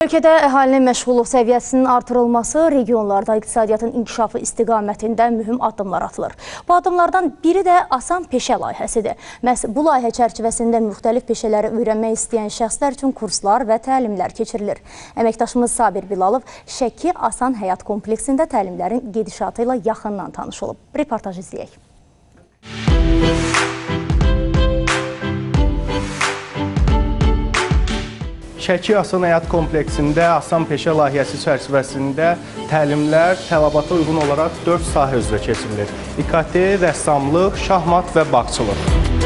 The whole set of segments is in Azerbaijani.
Ölkədə əhalinin məşğulluq səviyyəsinin artırılması, regionlarda iqtisadiyyatın inkişafı istiqamətində mühüm addımlar atılır. Bu addımlardan biri də Asan Peşə layihəsidir. Məhz bu layihə çərçivəsində müxtəlif peşələri öyrənmək istəyən şəxslər üçün kurslar və təlimlər keçirilir. Əməkdaşımız Sabir Bilalov Şəki Asan Həyat kompleksində təlimlərin gedişatı ilə yaxından tanış olub. Reportaj izləyək. Şəki Asan Həyat kompleksində Asan Peşə layihəsi çərçivəsində təlimlər tələbata uyğun olaraq 4 sahə üzrə keçirilir. İKT, rəssamlıq, şahmat və bağçılıq.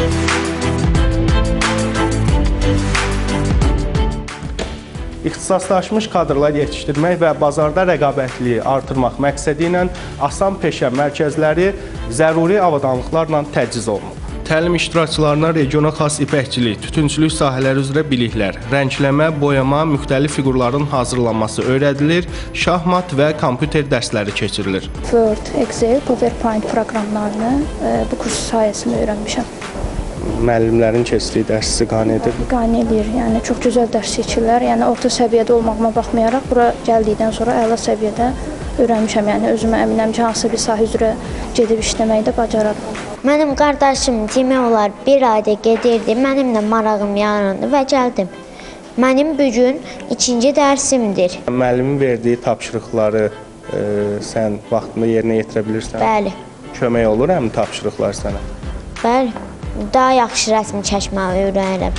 İxtisaslaşmış kadrlar yetişdirmək və bazarda rəqabətliyi artırmaq məqsədi ilə Asan Peşə mərkəzləri zəruri avadanlıqlarla təchiz olunub. Təlim iştirakçılarına regiona xas ipəkçilik, tütüncülük sahələri üzrə biliklər, rəngləmə, boyama, müxtəlif fiqurların hazırlanması öyrədilir, şahmat və kompüter dərsləri keçirilir. Word, Excel, PowerPoint proqramlarını bu kurs sayəsində öyrənmişəm. Müəllimlərin keçdiyi dərs sizi qane edir? Qane edir, yəni çox gözəl dərs keçirlər. Yəni orta səviyyədə olmağıma baxmayaraq, bura gəldikdən sonra əla səviyyədə öyrənmişəm. Yəni özümə əminəm ki, hansı bir sahə üzrə gedib işləməyi də bacararam. Mənim qardaşım demək olar bir ayda gedirdi, mənim də marağım yarandı və gəldim. Mənim bugün 2-ci dərsimdir. Müəllimin verdiyi tapşırıqları sən vaxtında yerinə yetirə bilirsən? Bəli. Kömək olur həmin tapşırıqlar sənə? Bəli, daha yaxşı rəsm çəkməyi öyrənirəm.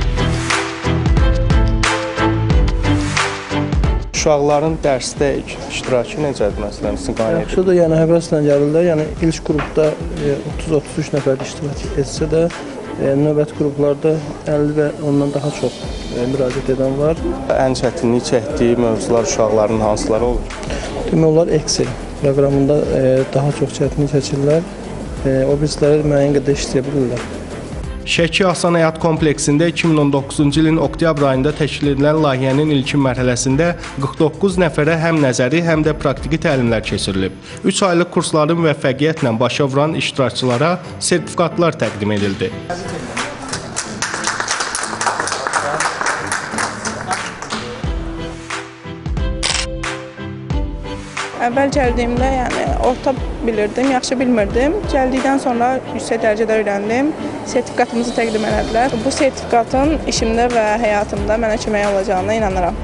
Uşaqların dərsdə iştirakı necədir, məsələn, sizin qane edir? Yaxşıdır, yəni həvəslə gəlirlər. Yəni ilk qrupda 30-33 nəfər iştirak etsə də, növbəti qruplarda 50 və ondan daha çox müraciət edən var. Ən çətinlik çəkdiyi mövzular uşaqların hansıları olur? Demək olar Excel proqramında daha çox çətinlik çəkirlər. O birisləri müəyyən qədər işləyə bilirlər. Şəki Asan Həyat kompleksində 2019-cu ilin oktyabr ayında təşkil edilən layihənin ilkin mərhələsində 49 nəfərə həm nəzəri, həm də praktiki təlimlər keçirilib. 3 aylıq kursların müvəffəqiyyətlə başa vuran iştirakçılara sertifikatlar təqdim edildi. Əvvəl gəldiyimdə, yəni orta bilirdim, yaxşı bilmirdim. Gəldikdən sonra yüksək dərəcədə öyrəndim. Sertifikatımızı təqdim elədilər. Bu sertifikatın işimdə və həyatımda mənə kömək olacağına inanıram.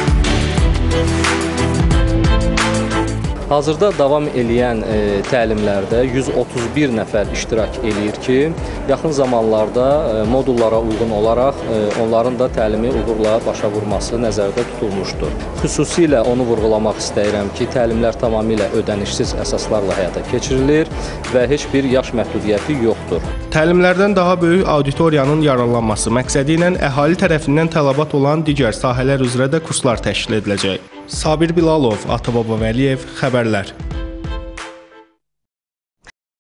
Hazırda davam eləyən təlimlərdə 131 nəfər iştirak eləyir ki, yaxın zamanlarda modullara uyğun olaraq onların da təlimi uğurla başa vurması nəzərdə tutulmuşdur. Xüsusilə onu vurğulamaq istəyirəm ki, təlimlər tamamilə ödənişsiz əsaslarla həyata keçirilir və heç bir yaş məhdudiyyəti yoxdur. Təlimlərdən daha böyük auditoriyanın yararlanması məqsədi ilə əhali tərəfindən tələbat olan digər sahələr üzrə də kurslar təşkil ediləcək. Sabir Bilalov, Atababa Vəliyev, xəbərlər.